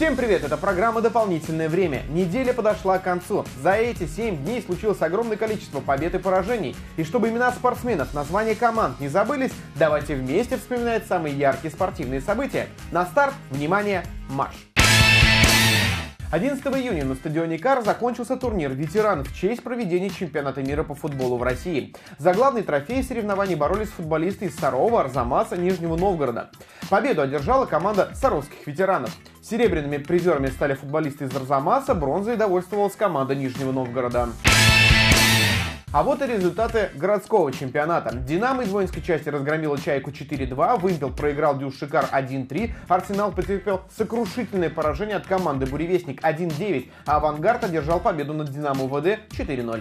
Всем привет, это программа «Дополнительное время». Неделя подошла к концу. За эти 7 дней случилось огромное количество побед и поражений. И чтобы имена спортсменов, названия команд не забылись, давайте вместе вспоминать самые яркие спортивные события. На старт, внимание, марш! 11 июня на стадионе КАР закончился турнир ветеранов в честь проведения чемпионата мира по футболу в России. За главный трофей соревнований боролись футболисты из Сарова, Арзамаса, Нижнего Новгорода. Победу одержала команда саровских ветеранов. Серебряными призерами стали футболисты из Арзамаса, бронзой довольствовалась команда Нижнего Новгорода. А вот и результаты городского чемпионата. «Динамо» из воинской части разгромила «Чайку» 4-2, «Вымпел» проиграл «Дюшикар» 1-3, «Арсенал» потерпел сокрушительное поражение от команды «Буревестник» 1-9, а «Авангард» одержал победу над «Динамо» УВД 4-0.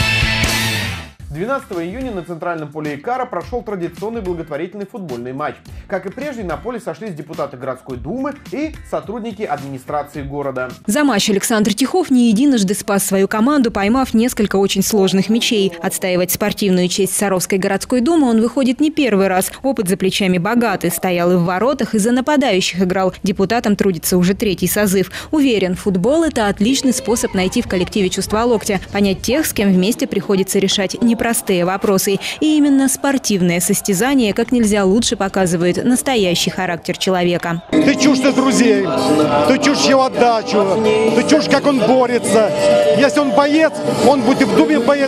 12 июня на центральном поле ИКАРа прошел традиционный благотворительный футбольный матч. Как и прежде, на поле сошлись депутаты городской думы и сотрудники администрации города. За матч Александр Тихов не единожды спас свою команду, поймав несколько очень сложных мячей. Отстаивать спортивную честь Саровской городской думы он выходит не первый раз. Опыт за плечами богатый. Стоял и в воротах, и за нападающих играл. Депутатом трудится уже 3-й созыв. Уверен, футбол – это отличный способ найти в коллективе чувство локтя. Понять тех, с кем вместе приходится решать непростые вопросы. И именно спортивное состязание как нельзя лучше показывает настоящий характер человека. Ты чушь друзей, ты чушь его отдачу, ты чушь, как он борется. Если он боец, он будет и в Думе боец,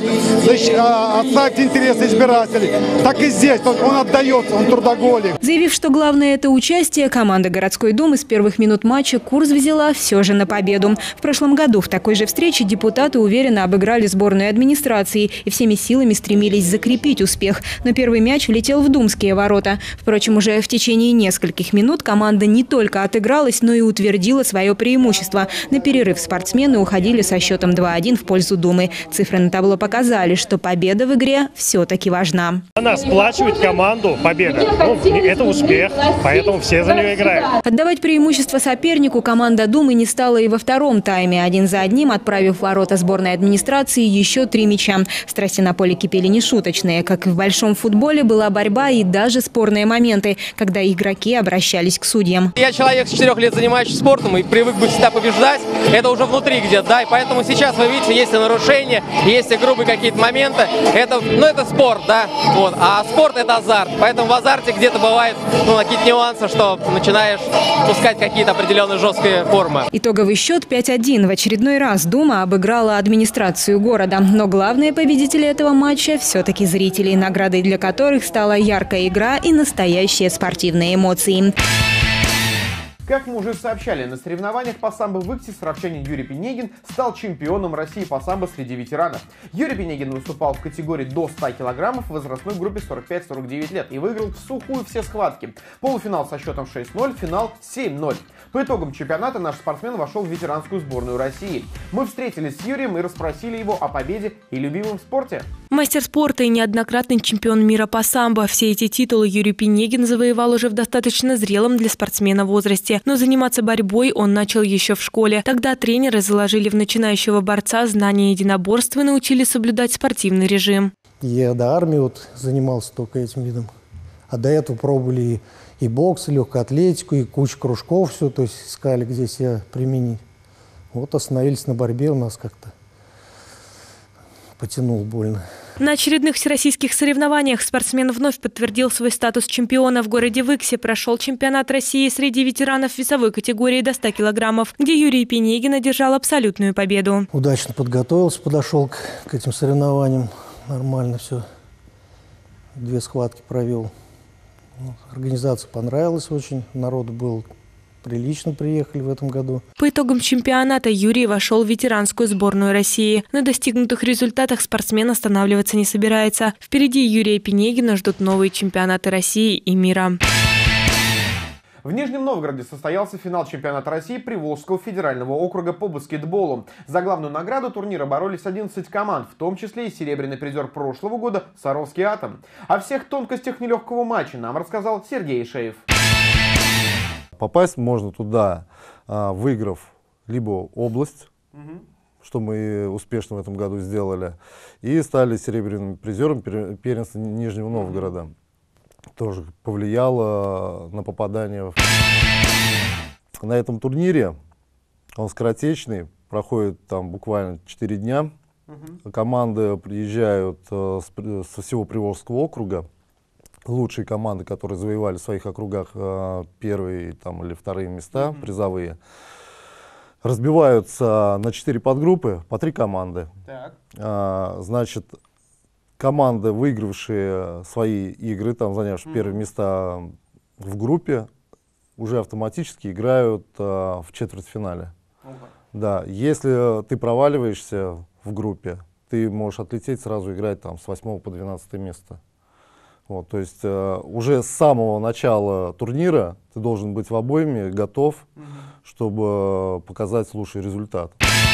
отставить интересы избирателей. Так и здесь, он отдается, он трудоголик. Заявив, что главное – это участие, команда городской думы с первых минут матча курс взяла все же на победу. В прошлом году в такой же встрече депутаты уверенно обыграли сборную администрации и всеми силами стремились закрепить успех. Но первый мяч влетел в думские ворота. Впрочем, уже в течение нескольких минут команда не только отыгралась, но и утвердила свое преимущество. На перерыв спортсмены уходили со счетом 2-1 в пользу Думы. Цифры на табло показали, что победа в игре все-таки важна. Она сплачивает команду, победа. Это успех, поэтому все за нее играют. Отдавать преимущество сопернику команда Думы не стала и во втором тайме. Один за одним, отправив в ворота сборной администрации еще 3 мяча. Страсти на поле кипели нешуточные. Как и в большом футболе, была борьба и даже спорные моменты, когда игроки обращались к судьям. Я человек с 4 лет занимающийся спортом и привык бы всегда побеждать. Это уже внутри где-то, да, и поэтому сейчас вы видите, есть и нарушения, есть и грубые какие-то моменты. Это спорт, да, вот. А спорт – это азарт. Поэтому в азарте где-то бывает какие-то нюансы, что начинаешь пускать какие-то определенные жесткие формы. Итоговый счет 5-1. В очередной раз Дума обыграла администрацию города. Но главные победители этого матча все-таки зрители, наградой для которых стала яркая игра и настоящие спортивные эмоции. Как мы уже сообщали, на соревнованиях по самбо в Иксе саровчанин Юрий Пенегин стал чемпионом России по самбо среди ветеранов. Юрий Пенегин выступал в категории до 100 килограммов в возрастной группе 45-49 лет и выиграл в сухую все схватки. Полуфинал со счетом 6-0, финал 7-0. По итогам чемпионата наш спортсмен вошел в ветеранскую сборную России. Мы встретились с Юрием и расспросили его о победе и любимом спорте. Мастер спорта и неоднократный чемпион мира по самбо. Все эти титулы Юрий Пенегин завоевал уже в достаточно зрелом для спортсмена возрасте. Но заниматься борьбой он начал еще в школе. Тогда тренеры заложили в начинающего борца знания единоборства и научили соблюдать спортивный режим. Я до армии занимался только этим видом. А до этого пробовали и бокс, и легкую атлетику, и кучу кружков, все, то есть искали, где себя применить. Вот остановились на борьбе, у нас как-то потянул больно. На очередных всероссийских соревнованиях спортсмен вновь подтвердил свой статус чемпиона. В городе Иксе прошел чемпионат России среди ветеранов весовой категории до 100 килограммов, где Юрий Пенегин одержал абсолютную победу. Удачно подготовился, подошел к этим соревнованиям. Нормально все. 2 схватки провел. Организация понравилась очень, народу было прилично, приехали в этом году. По итогам чемпионата Юрий вошел в ветеранскую сборную России. На достигнутых результатах спортсмен останавливаться не собирается. Впереди Юрия Пенегина ждут новые чемпионаты России и мира. В Нижнем Новгороде состоялся финал чемпионата России Приволжского федерального округа по баскетболу. За главную награду турнира боролись 11 команд, в том числе и серебряный призер прошлого года Саровский Атом. О всех тонкостях нелегкого матча нам рассказал Сергей Шеев. Попасть можно туда, выиграв либо область, что мы успешно в этом году сделали, и стали серебряным призером первенства Нижнего Новгорода. Тоже повлияло на попадание на этом турнире. Он скоротечный, проходит там буквально 4 дня. Команды приезжают со всего Приволжского округа. Лучшие команды, которые завоевали в своих округах первые там, или вторые места, призовые, разбиваются на 4 подгруппы, по 3 команды. Значит, команды, выигравшие свои игры, там, занявшие первые места в группе, уже автоматически играют в четвертьфинале. Да, если ты проваливаешься в группе, ты можешь отлететь, сразу играть там с 8 по 12 место. Вот, то есть уже с самого начала турнира ты должен быть в обойме, готов, чтобы показать лучший результат.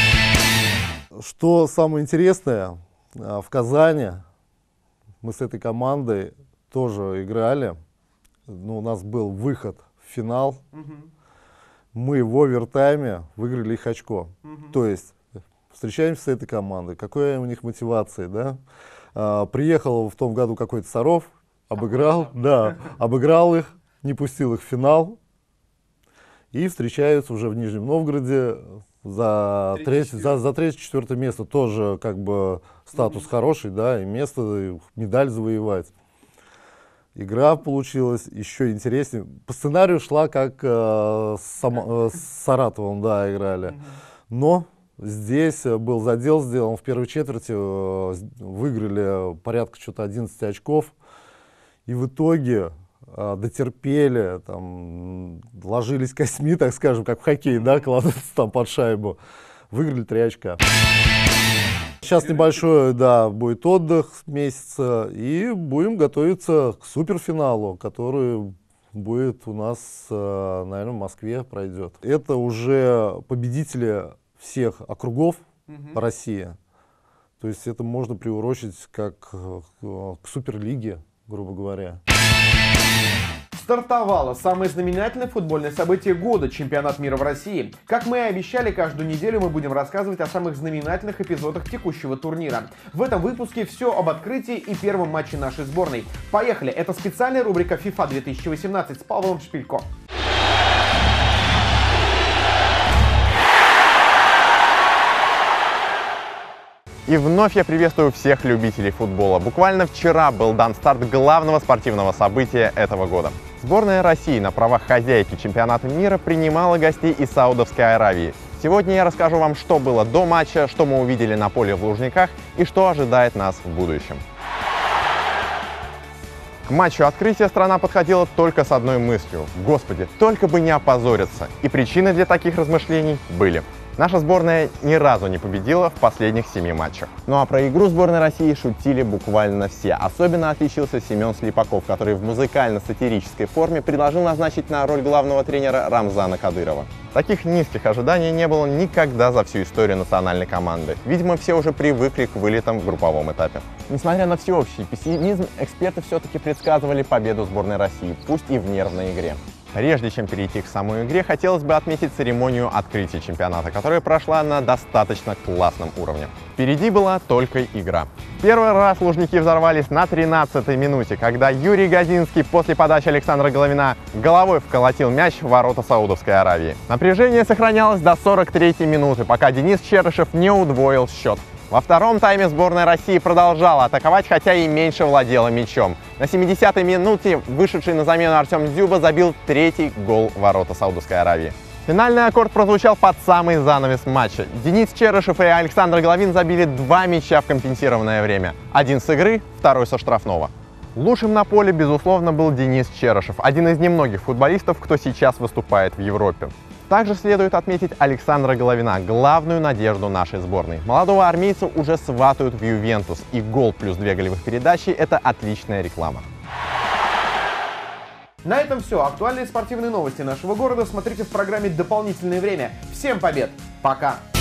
Что самое интересное, в Казани мы с этой командой тоже играли. Ну, у нас был выход в финал. Мы в овертайме выиграли их очко. То есть встречаемся с этой командой. Какая у них мотивация, да? Приехал в том году какой-то Саров, обыграл, да, обыграл их, не пустил их в финал. И встречаются уже в Нижнем Новгороде за третье-четвертое место. Тоже как бы статус хороший, да, и место, медаль завоевать. Игра получилась еще интереснее. По сценарию шла, как с Саратовым, да, играли. Но здесь был задел сделан в первой четверти, выиграли порядка что-то 11 очков. И в итоге дотерпели, там, ложились костьми, так скажем, как в хоккее, да, кладутся там под шайбу. Выиграли 3 очка. Сейчас небольшой, да, будет отдых месяца, и будем готовиться к суперфиналу, который будет у нас, наверное, в Москве пройдет. Это уже победители всех округов России. То есть это можно приурочить как к суперлиге, грубо говоря. Стартовало самое знаменательное футбольное событие года – чемпионат мира в России. Как мы и обещали, каждую неделю мы будем рассказывать о самых знаменательных эпизодах текущего турнира. В этом выпуске все об открытии и первом матче нашей сборной. Поехали! Это специальная рубрика FIFA 2018 с Павлом Шпилько. И вновь я приветствую всех любителей футбола. Буквально вчера был дан старт главного спортивного события этого года. Сборная России на правах хозяйки чемпионата мира принимала гостей из Саудовской Аравии. Сегодня я расскажу вам, что было до матча, что мы увидели на поле в Лужниках и что ожидает нас в будущем. К матчу открытия страна подходила только с одной мыслью: Господи, только бы не опозориться. И причины для таких размышлений были. Наша сборная ни разу не победила в последних 7 матчах. Ну а про игру сборной России шутили буквально все. Особенно отличился Семен Слепаков, который в музыкально-сатирической форме предложил назначить на роль главного тренера Рамзана Кадырова. Таких низких ожиданий не было никогда за всю историю национальной команды. Видимо, все уже привыкли к вылетам в групповом этапе. Несмотря на всеобщий пессимизм, эксперты все-таки предсказывали победу сборной России, пусть и в нервной игре. Прежде чем перейти к самой игре, хотелось бы отметить церемонию открытия чемпионата, которая прошла на достаточно классном уровне. Впереди была только игра. Первый раз Лужники взорвались на 13-й минуте, когда Юрий Газинский после подачи Александра Головина головой вколотил мяч в ворота Саудовской Аравии. Напряжение сохранялось до 43-й минуты, пока Денис Черышев не удвоил счет. Во втором тайме сборная России продолжала атаковать, хотя и меньше владела мячом. На 70-й минуте вышедший на замену Артем Дзюба забил 3-й гол в ворота Саудовской Аравии. Финальный аккорд прозвучал под самый занавес матча. Денис Черышев и Александр Головин забили 2 мяча в компенсированное время. Один с игры, второй со штрафного. Лучшим на поле, безусловно, был Денис Черышев, один из немногих футболистов, кто сейчас выступает в Европе. Также следует отметить Александра Головина, главную надежду нашей сборной. Молодого армейца уже сватают в Ювентус, и гол плюс 2 голевых передачи – это отличная реклама. На этом все. Актуальные спортивные новости нашего города смотрите в программе «Дополнительное время». Всем побед! Пока!